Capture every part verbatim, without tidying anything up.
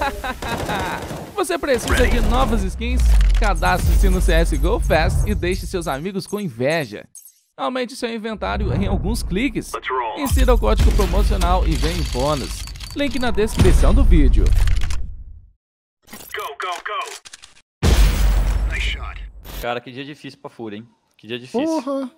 Você precisa de novas skins? Cadastre-se no C S G O Fast e deixe seus amigos com inveja. Aumente seu inventário em alguns cliques. Insira o código promocional e ganhe bônus. Link na descrição do vídeo. Cara, que dia difícil pra Fúria, hein? Que dia difícil. Porra!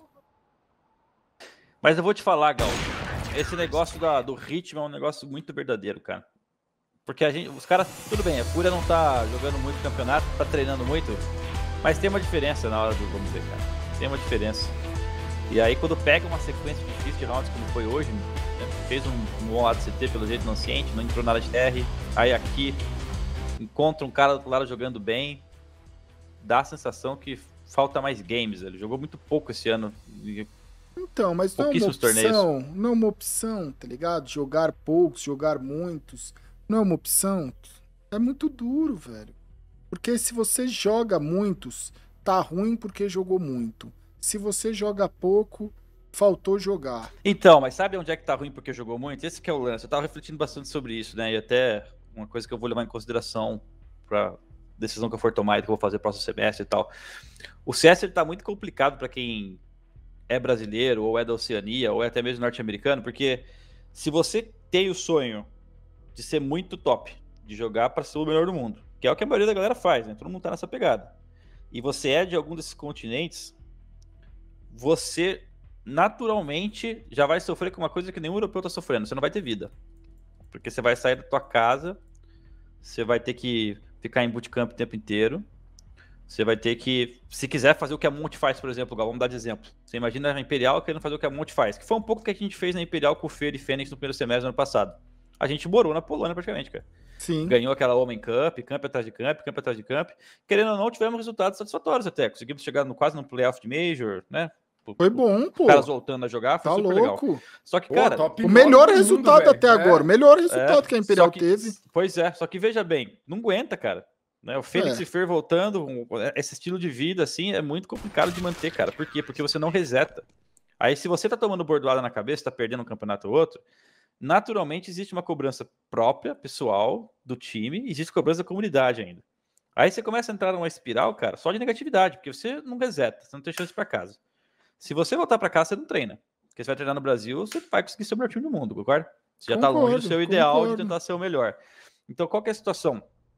Mas eu vou te falar, Gal. Esse negócio da, do ritmo é um negócio muito verdadeiro, cara. Porque a gente, os caras, tudo bem, a Fúria não tá jogando muito campeonato, tá treinando muito, mas tem uma diferença na hora do, vamos ver, cara. Tem uma diferença. E aí quando pega uma sequência difícil de rounds, como foi hoje, né, fez um, um bom lado C T pelo jeito não ciente, não entrou na área de R, aí aqui encontra um cara do outro lado jogando bem, dá a sensação que falta mais games. Ele jogou muito pouco esse ano. Então, mas não é uma opção, torneios. não é uma opção, tá ligado? Jogar poucos, jogar muitos, não é uma opção. É muito duro, velho. Porque se você joga muitos, tá ruim porque jogou muito. Se você joga pouco, faltou jogar. Então, mas sabe onde é que tá ruim porque jogou muito? Esse que é o lance. Eu tava refletindo bastante sobre isso, né? E até uma coisa que eu vou levar em consideração pra decisão que eu for tomar e que eu vou fazer próximo semestre e tal. O C S ele tá muito complicado pra quem é brasileiro, ou é da Oceania, ou é até mesmo norte-americano, porque se você tem o sonho de ser muito top, de jogar pra ser o melhor do mundo, que é o que a maioria da galera faz, né? Todo mundo tá nessa pegada. E você é de algum desses continentes, você naturalmente já vai sofrer com uma coisa que nenhum europeu tá sofrendo. Você não vai ter vida. Porque você vai sair da tua casa, você vai ter que ficar em bootcamp o tempo inteiro, você vai ter que, se quiser fazer o que a Monte faz, por exemplo, vamos dar de exemplo. Você imagina a Imperial querendo fazer o que a Monte faz, que foi um pouco o que a gente fez na Imperial com o Fer e Fênix no primeiro semestre do ano passado. A gente morou na Polônia praticamente, cara. Sim. Ganhou aquela Homem Cup, camp atrás de camp, camp atrás de camp. Querendo ou não, tivemos resultados satisfatórios até. Conseguimos chegar no, quase no playoff de Major, né? Foi bom, pô. Os caras voltando a jogar, foi tá super louco. legal. Só que, Pô, cara... top O melhor nove do resultado mundo, até velho. agora. O É. melhor resultado É, que a Imperial só que- teve. Pois é, só que veja bem, não aguenta, cara. Né? O Fênix É. e Fer voltando, um- esse estilo de vida, assim, é muito complicado de manter, cara. Por quê? Porque você não reseta. Aí, se você tá tomando bordoada na cabeça, tá perdendo um campeonato ou outro, naturalmente existe uma cobrança própria, pessoal, do time, e existe cobrança da comunidade ainda. Aí você começa a entrar numa espiral, cara, só de negatividade, porque você não reseta, você não tem chance pra casa. Se você voltar pra casa, você não treina. Porque você vai treinar no Brasil, você vai conseguir ser o melhor time do mundo, concorda? Você já tá longe do Concordo, seu ideal concordo. de tentar ser o melhor. Então, qual que é a situação?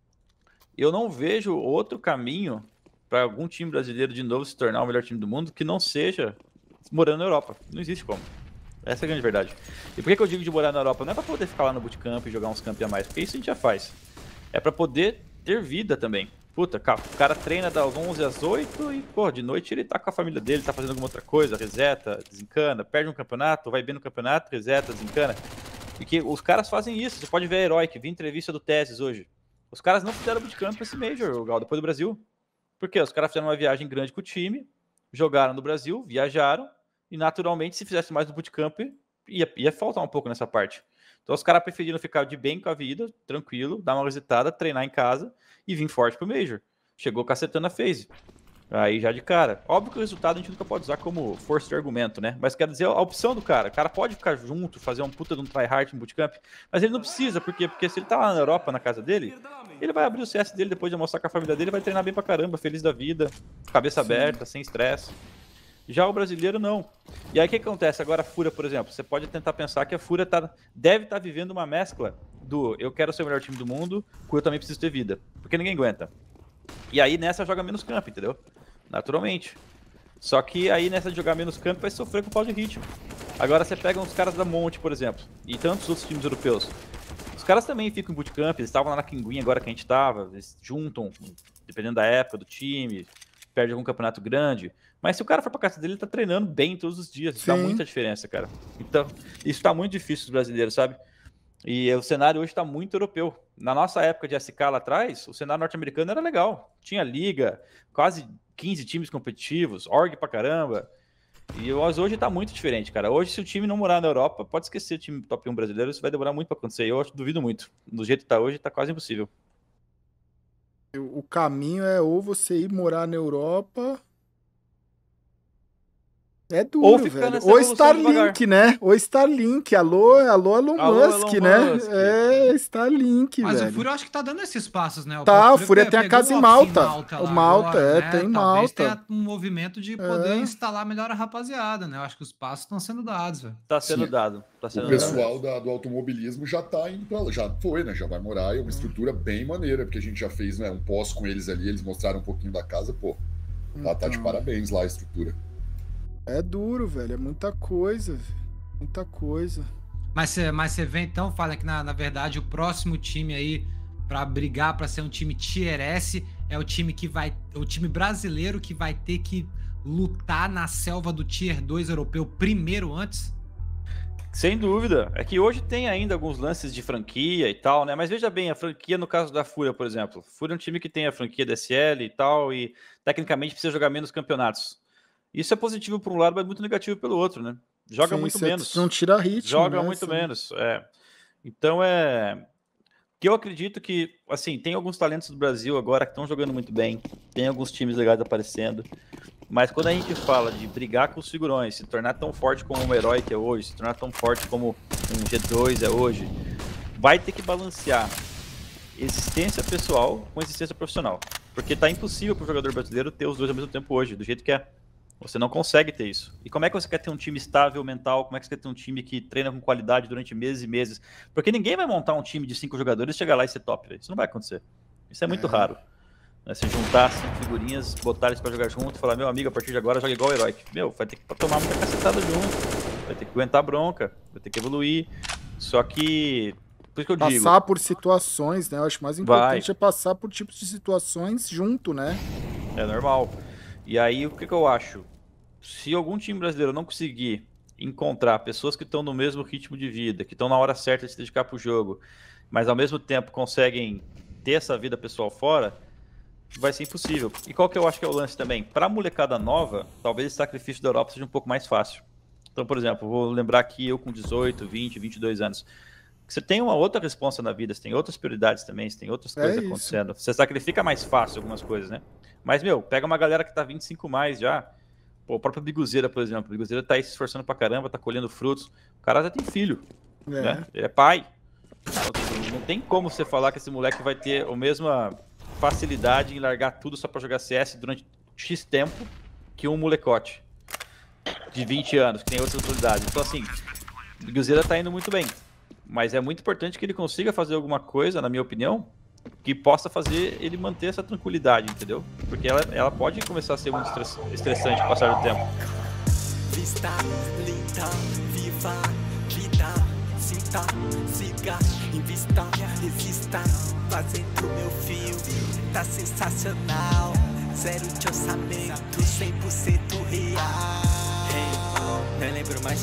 Eu não vejo outro caminho para algum time brasileiro de novo se tornar o melhor time do mundo que não seja morando na Europa. Não existe como. Essa é a grande verdade. E por que, que eu digo de morar na Europa? Não é para poder ficar lá no bootcamp e jogar uns camp a mais, porque isso a gente já faz. É para poder ter vida também. Puta, o cara treina das onze às oito e, pô, de noite ele tá com a família dele, tá fazendo alguma outra coisa, reseta, desencana, perde um campeonato, vai bem no campeonato, reseta, desencana. E que os caras fazem isso. Você pode ver a Heroic, vi entrevista do Tesis hoje. Os caras não fizeram bootcamp esse Major, Gal, depois do Brasil. Por quê? Os caras fizeram uma viagem grande com o time, jogaram no Brasil, viajaram, e naturalmente, se fizesse mais no bootcamp, ia, ia faltar um pouco nessa parte. Então os caras preferiram ficar de bem com a vida, tranquilo, dar uma resetada, treinar em casa e vir forte pro Major. Chegou cacetando a phase. Aí já de cara. Óbvio que o resultado a gente nunca pode usar como força de argumento, né? Mas quero dizer, a opção do cara. O cara pode ficar junto, fazer um puta de um tryhard no bootcamp, mas ele não precisa. Por quê? Porque se ele tá lá na Europa, na casa dele, ele vai abrir o C S dele depois de almoçar com a família dele, vai treinar bem pra caramba, feliz da vida, cabeça Sim. aberta, sem estresse. Já o brasileiro, não. E aí o que acontece? Agora a Fúria, por exemplo, você pode tentar pensar que a Fúria tá, deve estar tá vivendo uma mescla do eu quero ser o melhor time do mundo, com eu também preciso ter vida. Porque ninguém aguenta. E aí nessa joga menos campo, entendeu? Naturalmente. Só que aí nessa de jogar menos campo vai sofrer com o pau de ritmo. Agora você pega uns caras da Monte, por exemplo, e tantos outros times europeus. Os caras também ficam em bootcamp, eles estavam lá na Kinguin agora que a gente tava, eles juntam, dependendo da época do time, perde algum campeonato grande. Mas se o cara for pra casa dele, ele tá treinando bem todos os dias. Isso dá Sim. muita diferença, cara. Então, isso tá muito difícil dos brasileiros, sabe? E o cenário hoje tá muito europeu. Na nossa época de S K lá atrás, o cenário norte-americano era legal. Tinha liga, quase quinze times competitivos, org pra caramba. E hoje tá muito diferente, cara. Hoje, se o time não morar na Europa, pode esquecer o time top um brasileiro, isso vai demorar muito pra acontecer. Eu acho, duvido muito. Do jeito que tá hoje, tá quase impossível. O caminho é ou você ir morar na Europa É duro, Ou ficar velho. nessa Ou evolução Starlink, né? Ou Starlink. Alô, alô, Elon Alô, Musk, Elon né? Musk. É, Starlink, Mas velho. o Fúria eu acho que tá dando esses passos, né? Tá, o Fúria Fúria pe- tem a pegou casa em o office Malta. O lá Malta, agora, é, né? tem Talvez Malta. tenha um movimento de poder É. instalar melhor a rapaziada, né? Eu acho que os passos estão sendo dados, velho. Tá sendo Sim. dado. Tá O sendo pessoal dado. da- do automobilismo já tá indo pra lá, já foi, né? Já vai morar, é uma estrutura bem maneira, porque a gente já fez, né, um pós com eles ali, eles mostraram um pouquinho da casa, pô. Tá, tá de Então, parabéns lá a estrutura. É duro, velho. É muita coisa, velho. Muita coisa. Mas você mas você vê então, fala que na, na verdade o próximo time aí pra brigar pra ser um time Tier S é o time que vai, o time brasileiro que vai ter que lutar na selva do Tier dois europeu primeiro antes? Sem dúvida. É que hoje tem ainda alguns lances de franquia e tal, né? Mas veja bem, a franquia no caso da Fúria, por exemplo. Fúria é um time que tem a franquia da S L e tal, e tecnicamente precisa jogar menos campeonatos. Isso é positivo por um lado, mas muito negativo pelo outro, né? Joga Sim, muito cê menos. Não tira ritmo, Joga né? muito Cê- menos. É. Então é. Que eu acredito que, assim, tem alguns talentos do Brasil agora que estão jogando muito bem. Tem alguns times legais aparecendo. Mas quando a gente fala de brigar com os figurões, se tornar tão forte como um herói que é hoje, se tornar tão forte como um G dois é hoje, vai ter que balancear existência pessoal com existência profissional. Porque tá impossível para o jogador brasileiro ter os dois ao mesmo tempo hoje, do jeito que é. Você não consegue ter isso. E como é que você quer ter um time estável mental? Como é que você quer ter um time que treina com qualidade durante meses e meses? Porque ninguém vai montar um time de cinco jogadores e chegar lá e ser top, véio. Isso não vai acontecer. Isso é muito É. raro. Né? Você juntar cinco figurinhas, botar eles pra jogar junto e falar, meu amigo, a partir de agora joga igual o herói. Meu, vai ter que tomar muita cacetada junto. Vai ter que aguentar bronca. Vai ter que evoluir. Só que... Por isso que eu digo... Passar por situações, né? Eu acho mais importante é passar por tipos de situações junto, né? É normal. E aí, o que, que eu acho? Se algum time brasileiro não conseguir encontrar pessoas que estão no mesmo ritmo de vida, que estão na hora certa de se dedicar para o jogo, mas ao mesmo tempo conseguem ter essa vida pessoal fora, vai ser impossível. E qual que eu acho que é o lance também? Para a molecada nova, talvez o sacrifício da Europa seja um pouco mais fácil. Então, por exemplo, vou lembrar que eu com dezoito, vinte, vinte e dois anos, você tem uma outra responsa na vida, você tem outras prioridades também, você tem outras É coisas isso. acontecendo. Você sacrifica mais fácil algumas coisas, né? Mas, meu, pega uma galera que tá vinte e cinco mais já. Pô, o próprio Biguzeira, por exemplo. O Biguzeira tá aí se esforçando pra caramba, tá colhendo frutos. O cara já tem filho, É. né? Ele é pai. Então, tipo, não tem como você falar que esse moleque vai ter a mesma facilidade em largar tudo só pra jogar C S durante X tempo que um molecote de vinte anos, que tem outras autoridades. Então, assim, o Biguzeira tá indo muito bem. Mas é muito importante que ele consiga fazer alguma coisa, na minha opinião, que possa fazer ele manter essa tranquilidade, entendeu? Porque ela, ela pode começar a ser muito estress- estressante com o passar do tempo. Vista, linda, viva, vida, sinta, siga, invista, resista, fazendo meu fio, tá sensacional, zero de orçamento, cem por cento real. Hey, não lembro mais